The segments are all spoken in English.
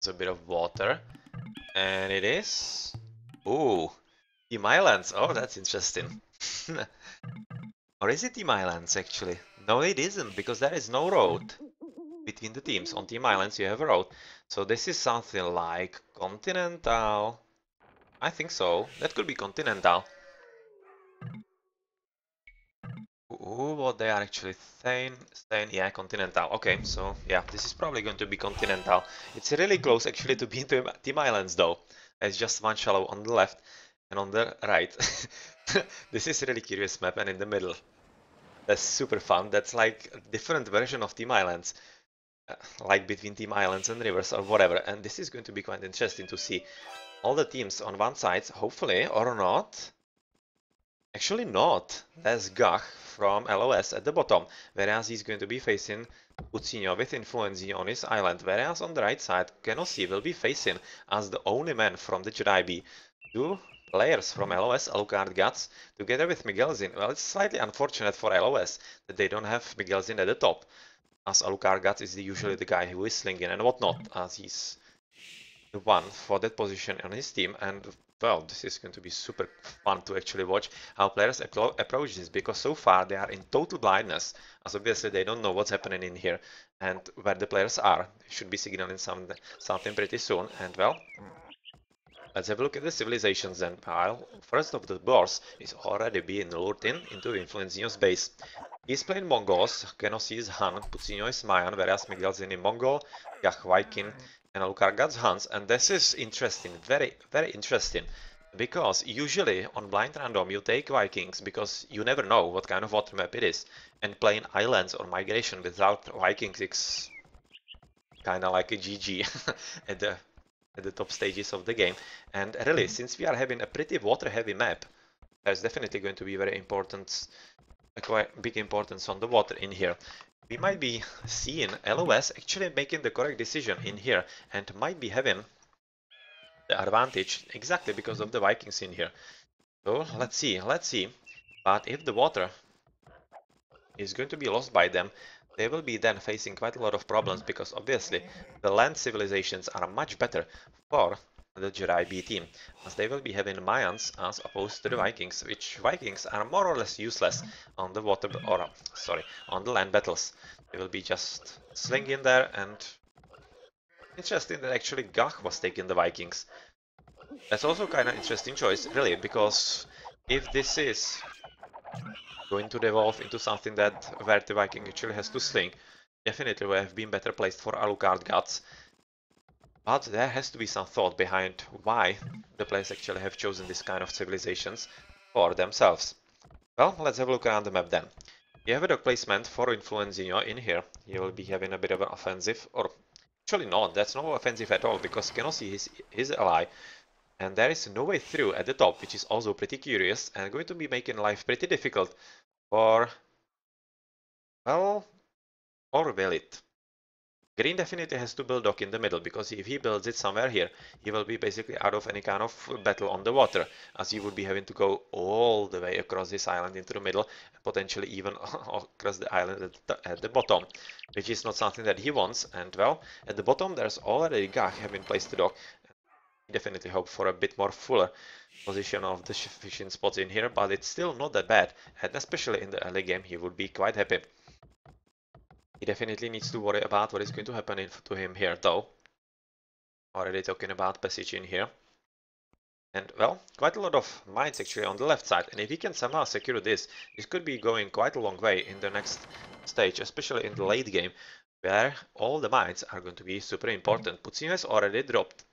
It's a bit of water. And it is... Ooh, Team Islands. Oh, that's interesting. Or is it Team Islands, actually? No, it isn't, because there is no road between the teams. On Team Islands, you have a road. So this is something like Continental. I think so. That could be Continental. Ooh, what they are actually saying, yeah, Continental. Okay, so yeah, this is probably going to be Continental. It's really close actually to being Team Islands though. It's just one shallow on the left and on the right. This is a really curious map, and in the middle. That's super fun. That's like a different version of Team Islands. Like between Team Islands and Rivers or whatever. And this is going to be quite interesting to see all the teams on one side, hopefully, or not. Actually not. There's Gach from LOS at the bottom, whereas he's going to be facing Ucino with Influenzi on his island, whereas on the right side, Kenossi will be facing as the only man from the Jedi B. Two players from LOS, Alucard Guts, together with Miguelzin. Well, it's slightly unfortunate for LOS that they don't have Miguelzin at the top, as Alucard Guts is usually the guy who is slinging and whatnot, as he's the one for that position on his team. And well, this is going to be super fun to actually watch how players approach this, because so far they are in total blindness, as obviously they don't know what's happening in here and where the players are. They should be signaling something pretty soon. And well, let's have a look at the civilizations then. While first of the boss is already being lured into Influenzino's base. He's playing Mongols, Kenossi is Han, Pucino is Mayan, whereas Miguelzin is Mongol, Gach Viking, and Alucard Hans. And this is interesting, very, very interesting, because usually on blind random you take Vikings because you never know what kind of water map it is, and playing islands or migration without Vikings is kind of like a GG at the top stages of the game. And really, since we are having a pretty water heavy map, there's definitely going to be very important, a quite big importance on the water in here. We might be seeing LOS actually making the correct decision in here and might be having the advantage exactly because of the Vikings in here. So let's see. But if the water is going to be lost by them, they will be then facing quite a lot of problems, because obviously the land civilizations are much better for the Jedi B team, as they will be having Mayans as opposed to the Vikings, which Vikings are more or less useless on the water, or sorry, on the land battles. They will be just slinging there, and interesting that actually Gach was taking the Vikings. That's also kind of interesting choice, really, because if this is going to devolve into something that where the Viking actually has to sling, definitely would have been better placed for Alucard Guts. But there has to be some thought behind why the players actually have chosen this kind of civilizations for themselves. Well, let's have a look around the map then. You have a dog placement for Influenzino in here. You will be having a bit of an offensive, or actually not, that's no offensive at all, because Kenossi is his ally. And there is no way through at the top, which is also pretty curious and going to be making life pretty difficult for, well, or will it? Green definitely has to build dock in the middle, because if he builds it somewhere here, he will be basically out of any kind of battle on the water, as he would be having to go all the way across this island into the middle, and potentially even across the island at the bottom, which is not something that he wants. And well, at the bottom there's already Gach having placed the dock. Definitely hope for a bit more fuller position of the fishing spots in here, but it's still not that bad, and especially in the early game he would be quite happy. He definitely needs to worry about what is going to happen to him here though. Already talking about passage in here. And well, quite a lot of mines actually on the left side, and if he can somehow secure this, this could be going quite a long way in the next stage, especially in the late game, where all the mines are going to be super important. Pucino has already dropped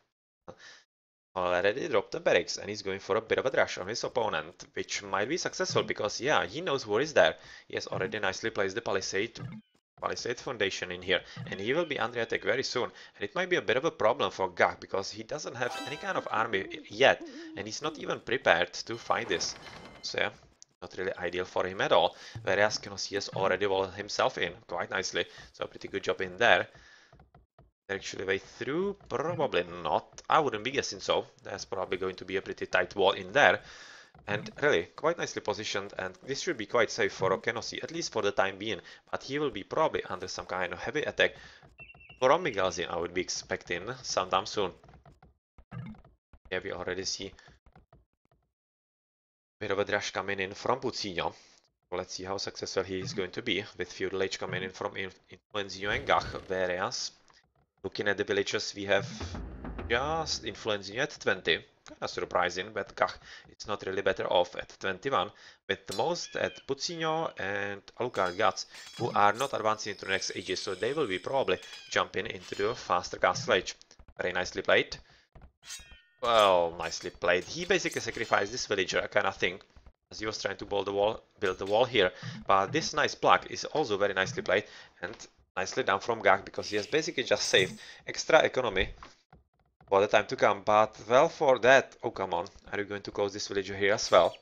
the barracks, and he's going for a bit of a rush on his opponent, which might be successful because, yeah, he knows what is there. He has already nicely placed the palisade foundation in here, and he will be under attack very soon. And it might be a bit of a problem for Gach, because he doesn't have any kind of army yet, and he's not even prepared to fight this. So yeah, not really ideal for him at all. Whereas Kenossi has already walled himself in quite nicely, so a pretty good job in there. Actually way through? Probably not. I wouldn't be guessing so. There's probably going to be a pretty tight wall in there. And really, quite nicely positioned, and this should be quite safe for Kenossi, at least for the time being. But he will be probably under some kind of heavy attack from Miguelzin, I would be expecting sometime soon. Yeah, we already see a bit of a dash coming in from Pucino. Let's see how successful he is going to be with Feudal Age coming in from Influenzino and Gach. Whereas, looking at the villagers, we have just Influenzino at 20. Kinda surprising, but Gach is not really better off at 21. With the most at Pucino and Alucard Guts, who are not advancing into the next ages, so they will be probably jumping into the faster castle age. Very nicely played. Well, nicely played. He basically sacrificed this villager, I kinda think, as he was trying to build the wall here. But this nice plug is also very nicely played and nicely done from Gach, because he has basically just saved extra economy for the time to come. But well, for that, oh come on, are you going to close this villager here as well?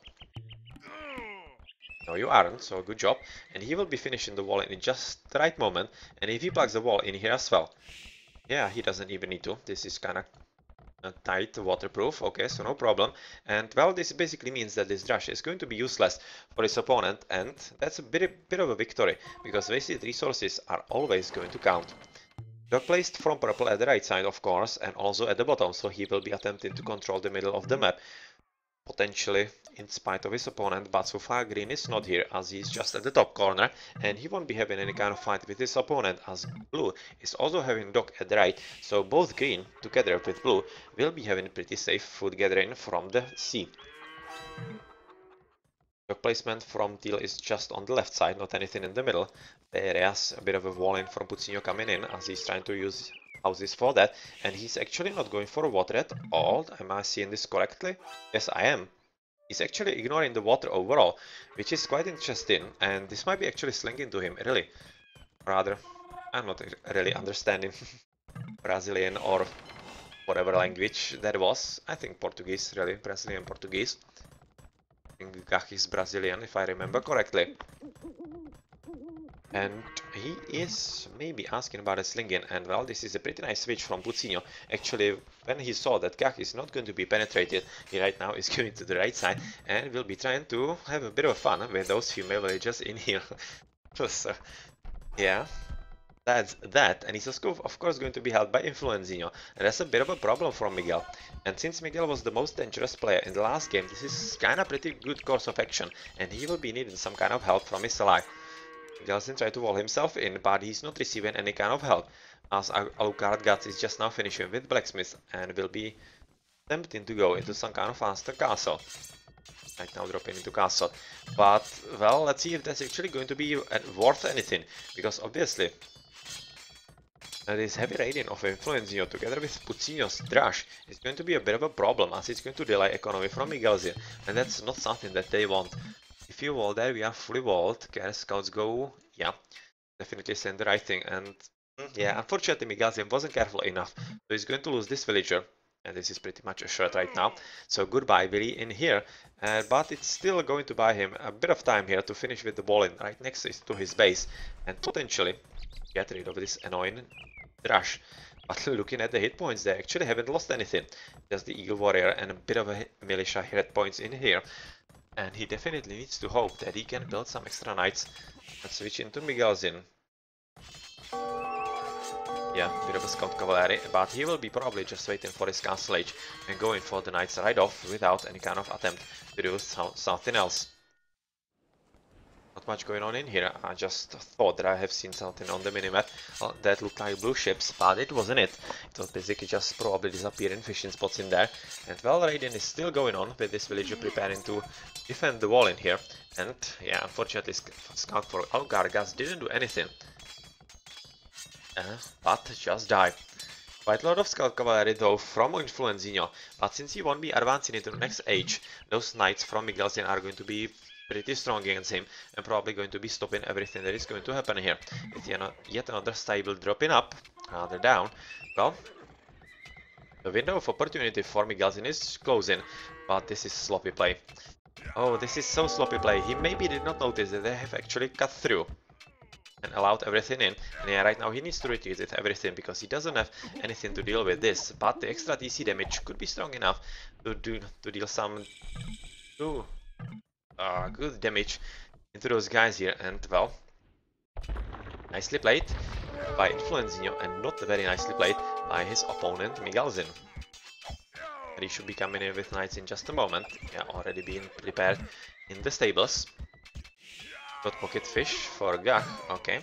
No, you aren't, so good job. And he will be finishing the wall in just the right moment. And if he plugs the wall in here as well, yeah, he doesn't even need to. This is kinda tight, waterproof, okay, so no problem. And well, this basically means that this Drush is going to be useless for his opponent, and that's a bit of a victory, because wasted resources are always going to count. They're placed from purple at the right side, of course, and also at the bottom, so he will be attempting to control the middle of the map, potentially in spite of his opponent, but so far green is not here, as he's just at the top corner, and he won't be having any kind of fight with his opponent, as blue is also having Dock at the right, so both green, together with blue, will be having pretty safe food gathering from the sea. Dock placement from teal is just on the left side, not anything in the middle, whereas a bit of a wall in from Pucino coming in, as he's trying to use houses for that, and he's actually not going for water at all. Am I seeing this correctly? Yes, I am. He's actually ignoring the water overall, which is quite interesting, and this might be actually slinging to him, really. Rather, I'm not really understanding Brazilian or whatever language that was. I think Portuguese, really, Brazilian Portuguese. I think Gach is Brazilian, if I remember correctly. And he is maybe asking about a slinging, and well, this is a pretty nice switch from Pucino. Actually, when he saw that Gach is not going to be penetrated, he right now is going to the right side and will be trying to have a bit of fun with those female villagers in here. So, yeah, that's that, and he's of course going to be held by Influenzino, and that's a bit of a problem for Miguel. And since Miguel was the most dangerous player in the last game, this is kinda pretty good course of action, and he will be needing some kind of help from his ally. Miguelzin tried to wall himself in, but he's not receiving any kind of help, as Alucard Guts is just now finishing with Blacksmith and will be attempting to go into some kind of faster castle. Right now dropping into castle. But, well, let's see if that's actually going to be worth anything, because obviously this heavy raiding of Influenzino together with Pucino's Drush is going to be a bit of a problem, as it's going to delay economy from Miguelzin, and that's not something that they want. If you wall there, we are fully walled. Care scouts go, yeah, definitely saying the right thing. And yeah, unfortunately, Miguelzin wasn't careful enough, so he's going to lose this villager. And this is pretty much assured right now. So goodbye, Willy, in here. But it's still going to buy him a bit of time here to finish with the ball in right next to his base, and potentially get rid of this annoying Drush. But looking at the hit points, they actually haven't lost anything. Just the Eagle Warrior and a bit of a militia hit points in here. And he definitely needs to hope that he can build some extra knights and switch into Miguelzin. Yeah, bit of a scout cavalry, but he will be probably just waiting for his castle age and going for the knights right off without any kind of attempt to do something else. Not much going on in here. I just thought that I have seen something on the minimap that looked like blue ships, but it wasn't it. It was basically just probably disappearing fishing spots in there. And well, raiding is still going on with this villager preparing to defend the wall in here. And yeah, unfortunately, scout for Alucard Guts didn't do anything, but just died. Quite a lot of scout cavalry though from Influenzino, but since he won't be advancing into the next age, those knights from Miguelzin are going to be pretty strong against him, and probably going to be stopping everything that is going to happen here. With yet another stable dropping up, rather down. Well, the window of opportunity for Miguelzin is closing, but this is sloppy play. Oh, this is so sloppy play. He maybe did not notice that they have actually cut through and allowed everything in. And yeah, right now he needs to retreat with everything, because he doesn't have anything to deal with this. But the extra DC damage could be strong enough to deal some good damage into those guys here. And well, nicely played. by Influenzinho and not very nicely played by his opponent Miguelzin. And he should be coming in with knights in just a moment. Yeah, already being prepared in the stables. Got pocket fish for Gach, okay.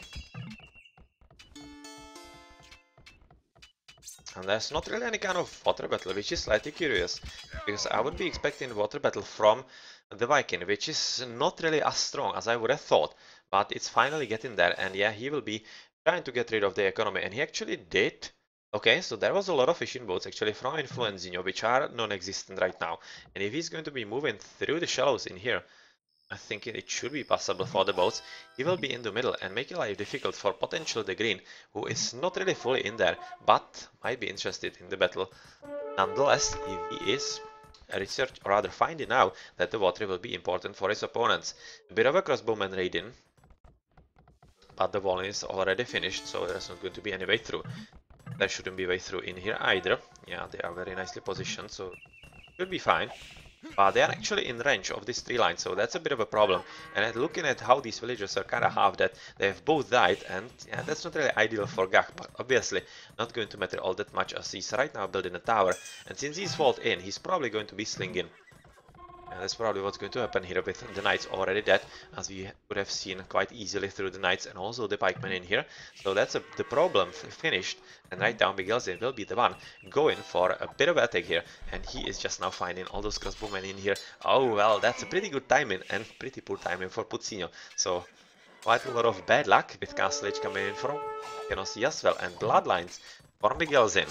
And there's not really any kind of water battle, which is slightly curious, because I would be expecting water battle from the Viking, which is not really as strong as I would have thought, but it's finally getting there, and yeah, he will be trying to get rid of the economy, and he actually did. Okay, so there was a lot of fishing boats actually from Influenzinho, which are non-existent right now, and if he's going to be moving through the shallows in here, I think it should be possible for the boats. He will be in the middle and make life difficult for potential the green, who is not really fully in there, but might be interested in the battle. Nonetheless, if he is research, or rather finding out that the water will be important for his opponents. A bit of a crossbowman raiding, but the wall is already finished, so there's not going to be any way through. There shouldn't be way through in here either. Yeah, they are very nicely positioned, so should be fine. But they are actually in range of these tree lines, so that's a bit of a problem. And looking at how these villagers are kind of half dead, they have both died, and yeah, that's not really ideal for Gach, but obviously not going to matter all that much as he's right now building a tower. And since he's walled in, he's probably going to be slinging. And that's probably what's going to happen here with the knights already dead, as we would have seen quite easily through the knights and also the pikemen in here. So that's the problem finished, and right now Miguelzin will be the one going for a bit of attack here, and he is just now finding all those crossbowmen in here. Oh well, that's a pretty good timing and pretty poor timing for Puccinho. So quite a lot of bad luck with Castle Age coming in from Kenossi as well, and Bloodlines for Miguelzin.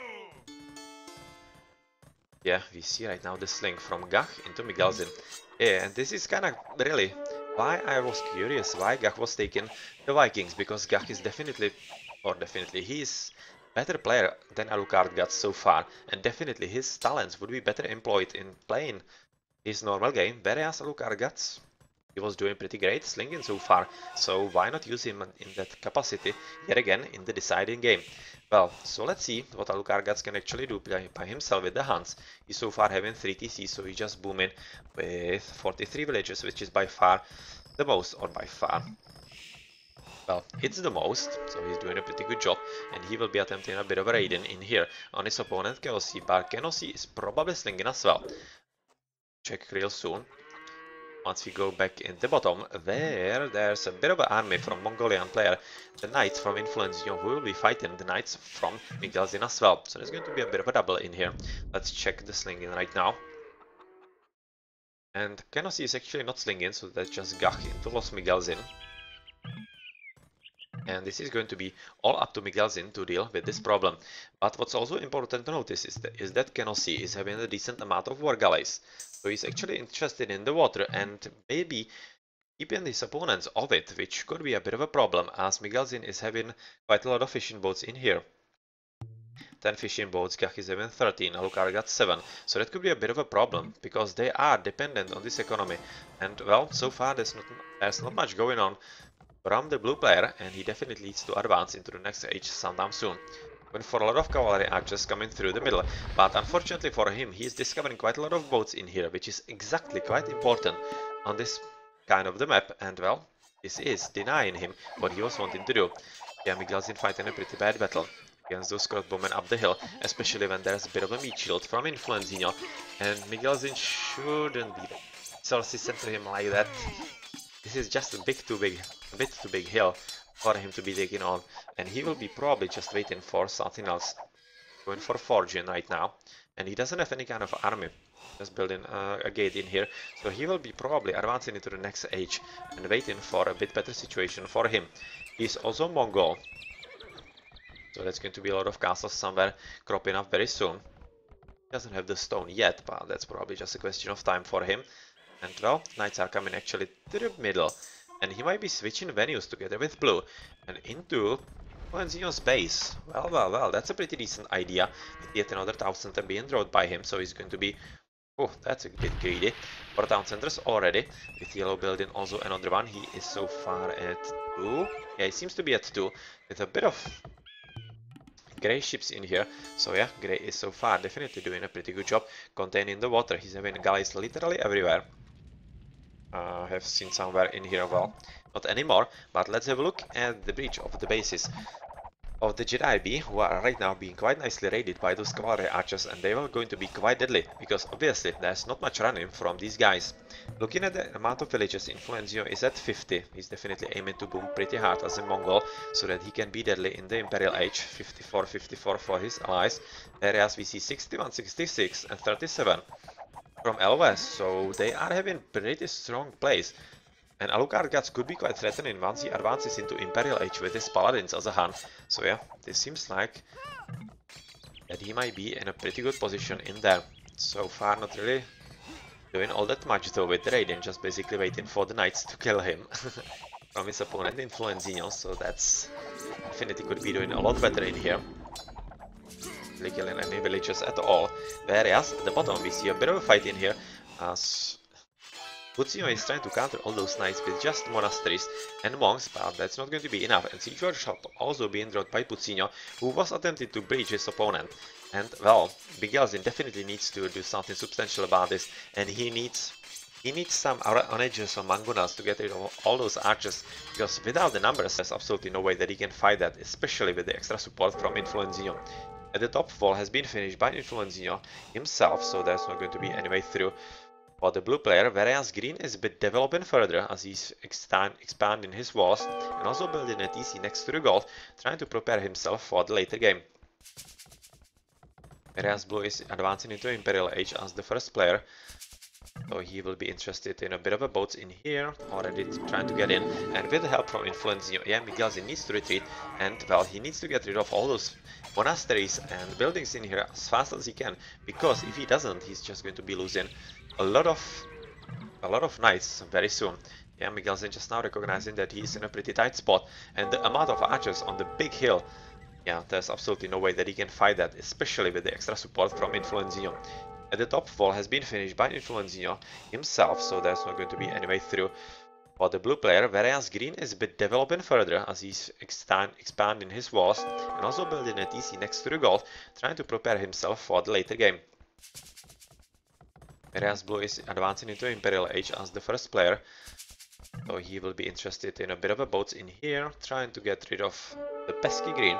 Yeah, we see right now the sling from Gach into Miguelzin. Yeah, and this is kind of really why I was curious why Gach was taking the Vikings, because Gach is definitely, he is better player than Alucard got so far, and definitely his talents would be better employed in playing his normal game, whereas Alucard got, he was doing pretty great slinging so far, so why not use him in that capacity yet again in the deciding game. Well, so let's see what Alucard Guts can actually do by himself with the Huns. He's so far having 3 TC, so he's just booming with 43 villages, which is by far the most, or by far. Well, it's the most, so he's doing a pretty good job, and he will be attempting a bit of a raiding in here on his opponent Kenossi, but Kenossi is probably slinging as well. Check real soon. Once we go back in the bottom, there's a bit of an army from Mongolian player, the knights from Influenzinho, who will be fighting the knights from Miguelzin as well. So there's going to be a bit of a double in here. Let's check the slinging right now. And Kenossi is actually not slinging, so that's just Gach into Los Miguelzin. And this is going to be all up to Miguelzin to deal with this problem. But what's also important to notice is that Kenossi is having a decent amount of war galleys. So he's actually interested in the water and maybe keeping his opponents off it, which could be a bit of a problem, as Miguelzin is having quite a lot of fishing boats in here. 10 fishing boats, Gach is having 13, Alucard got 7, so that could be a bit of a problem, because they are dependent on this economy. And well, so far there's not much going on from the blue player, and he definitely needs to advance into the next age sometime soon. Going for a lot of cavalry archers coming through the middle, but unfortunately for him, he is discovering quite a lot of boats in here, which is exactly quite important on this kind of the map, and well, this is denying him what he was wanting to do. Yeah, Miguelzin fighting a pretty bad battle against those crossbowmen up the hill, especially when there's a bit of a meat shield from Influenzinho, and Miguelzin shouldn't be resources sent to him like that. This is just a bit too big hill for him to be taking on, and he will be probably just waiting for something else. Going for forging right now, and he doesn't have any kind of army, just building a gate in here, so he will be probably advancing into the next age and waiting for a bit better situation for him. He's also Mongol, so that's going to be a lot of castles somewhere cropping up very soon. He doesn't have the stone yet, but that's probably just a question of time for him. And well, knights are coming actually to the middle, and he might be switching venues together with blue and into Influenzinho's base. Well, that's a pretty decent idea. Yet another town center being drawn by him, so he's going to be, oh, that's a bit greedy. 4 town centers already, with yellow building also another one. He is so far at 2. Yeah, he seems to be at 2, with a bit of Grey ships in here, so yeah, Grey is so far definitely doing a pretty good job containing the water. He's having galleys literally everywhere. have seen somewhere in here. Well, not anymore, but let's have a look at the breach of the bases of the Jedi B, who are right now being quite nicely raided by those cavalry archers, and they are going to be quite deadly, because obviously there's not much running from these guys. Looking at the amount of villages, Influenzio is at 50. He's definitely aiming to boom pretty hard as a Mongol, so that he can be deadly in the Imperial Age. 54 for his allies, whereas we see 61, 66 and 37 from LOS, so they are having pretty strong plays. And Alucard Guts could be quite threatening once he advances into Imperial Age with his Paladins as a Han. So yeah, this seems like that he might be in a pretty good position in there. So far not really doing all that much though with Raiden, just basically waiting for the Knights to kill him from his opponent Influenzino, so that's definitely could be doing a lot better in here. Really killing any villagers at all. Whereas at the bottom we see a bit of a fight in here as Puccio is trying to counter all those knights with just monasteries and monks, but that's not going to be enough, and Siege Workshop also being dropped by Puccio, who was attempting to breach his opponent. And well, Miguelzin definitely needs to do something substantial about this, and he needs some Onagers or Mangunas to get rid of all those archers, because without the numbers there's absolutely no way that he can fight that, especially with the extra support from Influenzino. And the top wall has been finished by Influenzino himself, so there's not going to be any way through for the blue player, whereas green is a bit developing further as he's expanding his walls and also building a TC next to the gold, trying to prepare himself for the later game. Whereas blue is advancing into Imperial Age as the first player, so he will be interested in a bit of a boats in here, already trying to get in, and with the help from Influenzio, yeah, Miguelzin needs to retreat, and well, he needs to get rid of all those monasteries and buildings in here as fast as he can, because if he doesn't, he's just going to be losing a lot of knights very soon. Yeah, Miguelzin just now recognizing that he's in a pretty tight spot, and the amount of archers on the big hill, yeah, there's absolutely no way that he can fight that, especially with the extra support from Influenzio. And the top wall has been finished by Influenzio himself, so there's not going to be any way through for the blue player, whereas green is a bit developing further as he's expanding his walls and also building a TC next to the gold, trying to prepare himself for the later game. Whereas blue is advancing into Imperial Age as the first player, so he will be interested in a bit of a boats in here, trying to get rid of the pesky green.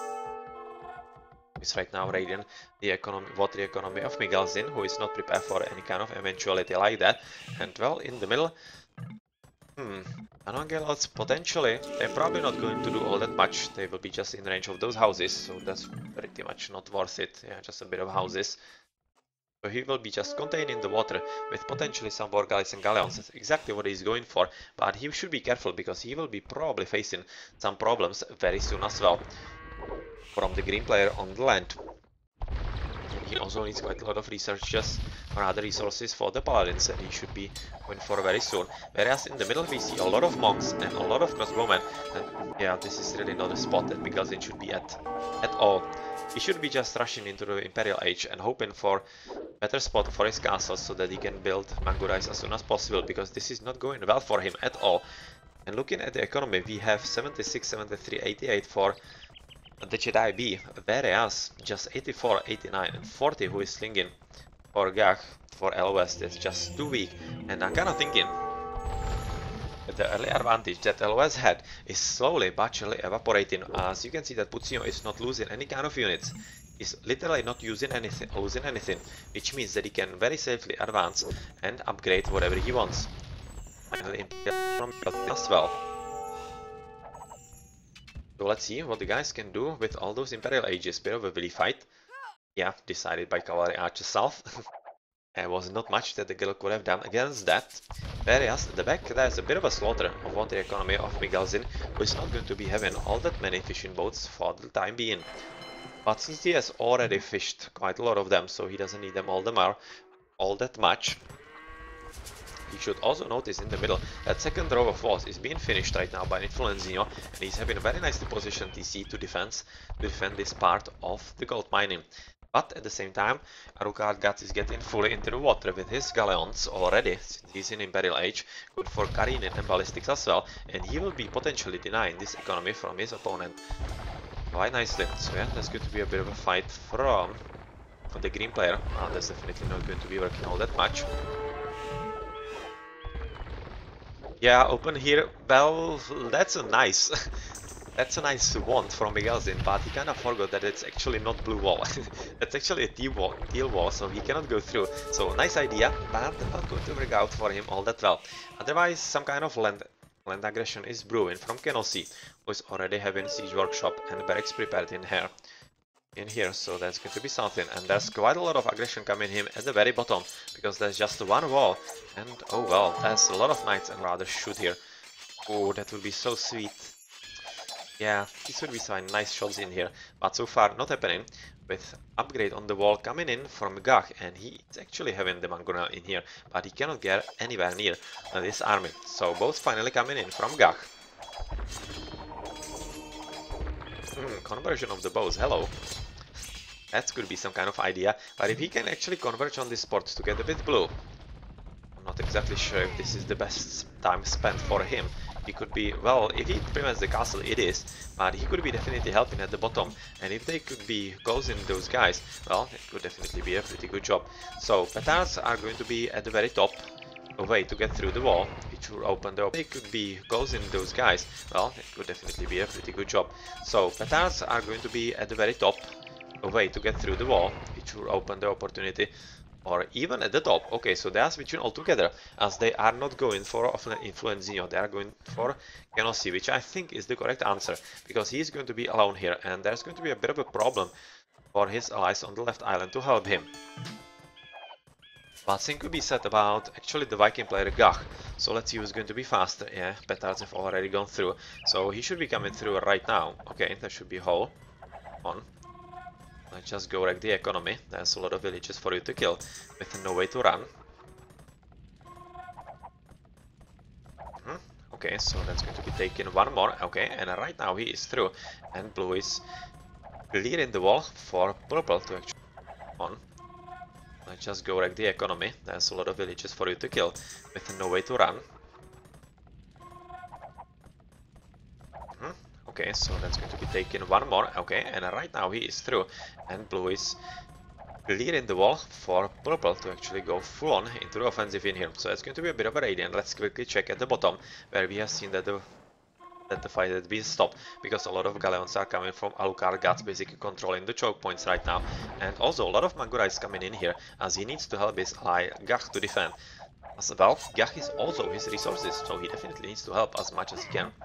He's right now raiding the water economy of Miguelzin, who is not prepared for any kind of eventuality like that. And well, in the middle, Anangelots potentially, they're probably not going to do all that much. They will be just in range of those houses, so that's pretty much not worth it. Yeah, just a bit of houses. So he will be just containing the water with potentially some Vorgalis and Galleons. That's exactly what he's going for, but he should be careful because he will be probably facing some problems very soon as well from the green player on the land. And he also needs quite a lot of researchers or other resources for the paladins that he should be going for very soon. Whereas in the middle we see a lot of monks and a lot of crossbowmen, and yeah, this is really not a spot that Miguelzin should be at all. He should be just rushing into the Imperial Age and hoping for better spot for his castles so that he can build Mangurais as soon as possible, because this is not going well for him at all. And looking at the economy, we have 76, 73, 88 for the Jedi B, whereas just 84, 89 and 40 who is slinging for Gag for LOS. That's just too weak, and I'm kinda thinking that the early advantage that LOS had is slowly but surely evaporating, as you can see that Puccio is not losing any kind of units. He's literally not losing anything, which means that he can very safely advance and upgrade whatever he wants. Finally, as well. So let's see what the guys can do with all those Imperial Ages. Bit of a willy fight. Yeah, decided by Cavalry Archer South. There was not much that the girl could have done against that. Whereas at the back there's a bit of a slaughter of water economy of Miguelzin, who is not going to be having all that many fishing boats for the time being. But since he has already fished quite a lot of them, so he doesn't need them all that much. You should also notice in the middle that second row of walls is being finished right now by Influenzino, and he's having a very nicely positioned TC to defend this part of the gold mining. But at the same time, Alucard Guts is getting fully into the water with his galleons already, since he's in Imperial Age, good for Careening and Ballistics as well, and he will be potentially denying this economy from his opponent quite nicely. So yeah, that's going to be a bit of a fight from the green player. That's definitely not going to be working all that much. Yeah, open here. Well, that's a nice, that's a nice want from Miguelzin, but he kind of forgot that it's actually not blue wall. It's actually a teal wall, so he cannot go through. So nice idea, but not going to work out for him all that well. Otherwise, some kind of land aggression is brewing from Kenosi, who is already having siege workshop and barracks prepared in here, so that's going to be something. And there's quite a lot of aggression coming in at the very bottom, because there's just one wall, and oh well, there's a lot of knights and rather shoot here. Oh, that would be so sweet. Yeah, this would be some nice shots in here, but so far not happening, with upgrade on the wall coming in from Gach, and he is actually having the Mangonel in here, but he cannot get anywhere near this army. So both finally coming in from Gach. Conversion of the bows, hello. That could be some kind of idea, but if he can actually converge on this spot together with blue, I'm not exactly sure if this is the best time spent for him. He could be, well, if he prevents the castle, it is, but he could be definitely helping at the bottom, and if they could be closing those guys, well, it could definitely be a pretty good job. So, petards are going to be at the very top, a way to get through the wall, which will open the... They could be closing those guys, well, it could definitely be a pretty good job. So, petards are going to be at the very top, a way to get through the wall, which will open the opportunity, or even at the top. Okay, so they are switching all together, as they are not going for Influence Zenio, they are going for Kenosi, which I think is the correct answer, because he is going to be alone here, and there's going to be a bit of a problem for his allies on the left island to help him. But thing could be said about actually the Viking player Gach, so let's see who's going to be faster. Yeah, petards have already gone through, so he should be coming through right now. Okay, there should be a hole on. Let's just go wreck the economy. There's a lot of villages for you to kill with no way to run. Okay, so that's going to be taken one more. Okay, and right now he is through, and blue is clearing the wall for purple to actually on. Let's just go wreck the economy. There's a lot of villages for you to kill with no way to run. Okay, so that's going to be taken one more. Okay, and right now he is through, and blue is clearing the wall for purple to actually go full on into the offensive in here. So it's going to be a bit of a radiant. Let's quickly check at the bottom, where we have seen that the fight had been stopped, because a lot of Galleons are coming from Alucard Guts, basically controlling the choke points right now. And also a lot of Mangorites coming in here, as he needs to help his ally Gach to defend. As well, Gach is also his resources, so he definitely needs to help as much as he can.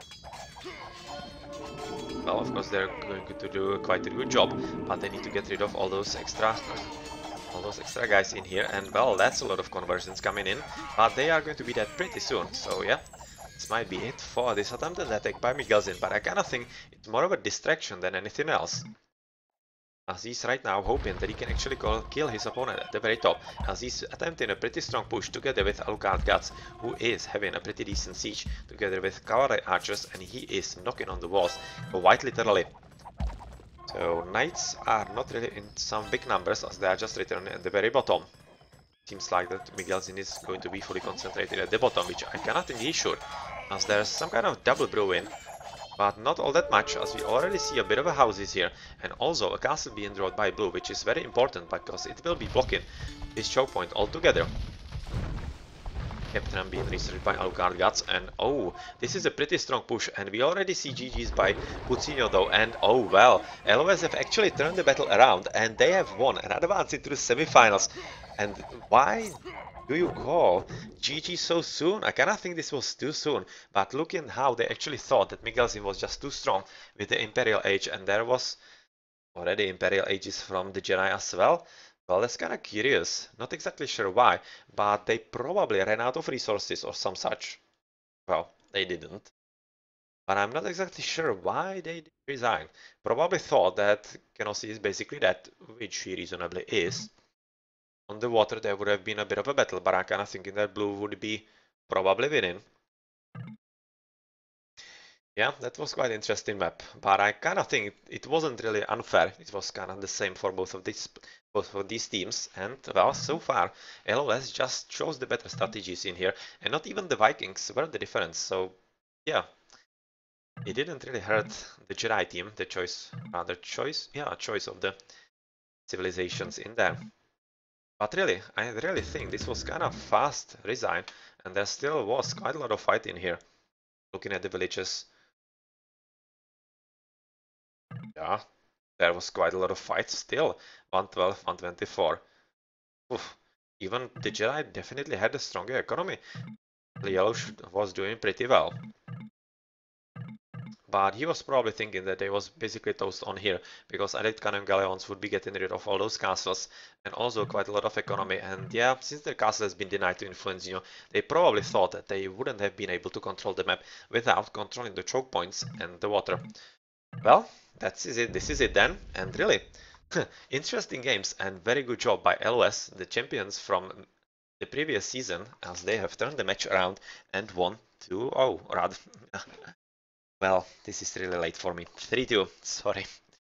Well, of course they're going to do quite a good job, but they need to get rid of all those extra guys in here, and well, that's a lot of conversions coming in, but they are going to be dead pretty soon, so yeah. This might be it for this attempted attack by Miguelzin, but I kinda think it's more of a distraction than anything else. As he's right now hoping that he can actually kill his opponent at the very top, as he's attempting a pretty strong push together with Alucard Guts, who is having a pretty decent siege together with cavalry archers, and he is knocking on the walls, quite literally. So knights are not really in some big numbers, as they are just returning at the very bottom. Seems like that Miguelzin is going to be fully concentrated at the bottom, which I cannot think he should, as there's some kind of double brewing, but not all that much, as we already see a bit of a houses here, and also a castle being drawn by blue, which is very important because it will be blocking this choke point altogether. Captain being researched by Alucard Guts, and oh, this is a pretty strong push, and we already see GG's by Puccinio though, and oh well, LOS have actually turned the battle around, and they have won and advanced into the semi-finals. And why do you call GG so soon? I kinda think this was too soon, but looking how they actually thought that Miguelzin was just too strong with the Imperial Age, and there was already Imperial Ages from the Jedi as well. Well, that's kinda curious. Not exactly sure why, but they probably ran out of resources or some such. Well, they didn't. But I'm not exactly sure why they did resign. Probably thought that Kenosi is basically dead, which he reasonably is. On the water there would have been a bit of a battle, but I'm kinda thinking that blue would be probably winning. Yeah, that was quite interesting map, but I kind of think it wasn't really unfair. It was kind of the same for both of these teams, and well, so far LOS just chose the better strategies in here, and not even the Vikings were the difference. So yeah, it didn't really hurt the Jedi team. The choice of the civilizations in there. But really, I really think this was kind of fast resign, and there still was quite a lot of fight in here. Looking at the villages. Yeah, there was quite a lot of fight still. 112, 124. Oof. Even the Jedi definitely had a stronger economy. The Yellow was doing pretty well. But he was probably thinking that they was basically toast on here, because Elite Cannon Galleons would be getting rid of all those castles, and also quite a lot of economy. And yeah, since their castle has been denied to influence, they probably thought that they wouldn't have been able to control the map without controlling the choke points and the water. Well, this is it then, and really, interesting games and very good job by LOS, the champions from the previous season, as they have turned the match around and won 2-0, rather. Well, this is really late for me. 3-2, sorry.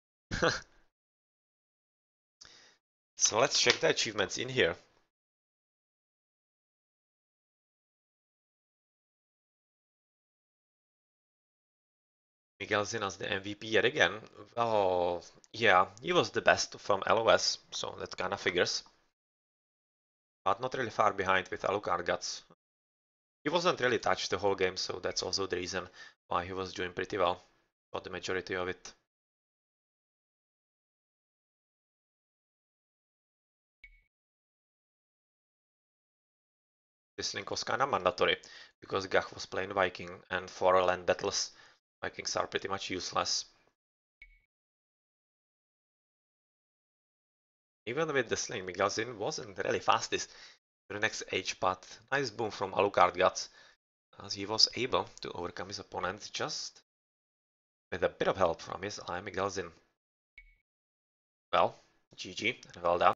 So let's check the achievements in here. Miguel Zin as the MVP yet again. Well, yeah, he was the best from LOS, so that kind of figures. But not really far behind with Alucard Guts. He wasn't really touched the whole game, so that's also the reason why he was doing pretty well for the majority of it. This link was kinda mandatory, because Gach was playing Viking, and for land battles, Vikings are pretty much useless. Even with the sling, Miguel Zin wasn't really fastest to the next age, but nice boom from Alucard Guts, as he was able to overcome his opponent just with a bit of help from his ally Miguel Zin. Well, GG, and well done.